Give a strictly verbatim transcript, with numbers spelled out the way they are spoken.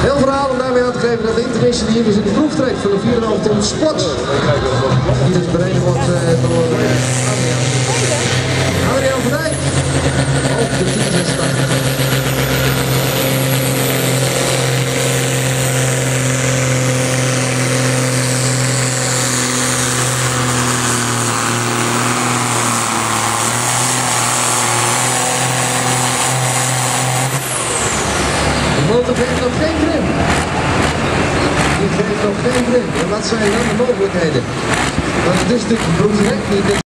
Heel verhaal om daarmee aan te geven dat de Intermission hier dus in de proef trekt van de vier komma vijf ton sport. Die dus bereden wordt uh, door Adriaan van Dijk op de tien zesentachtig. De motor geeft nog geen grim. Die geeft nog geen grim. En wat zijn dan de mogelijkheden? Want het is natuurlijk direct niet.